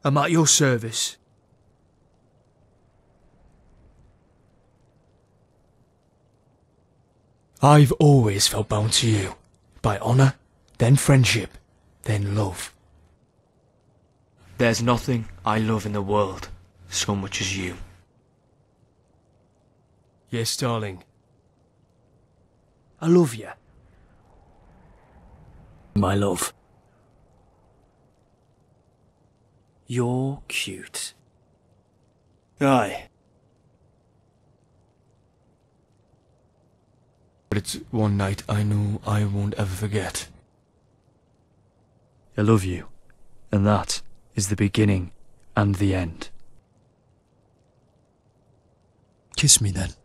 I'm at your service. I've always felt bound to you. By honour, then friendship, then love. There's nothing I love in the world so much as you. Yes, darling. I love you. My love. You're cute. Aye. But it's one night I know I won't ever forget. I love you, and that is the beginning and the end. Kiss me then.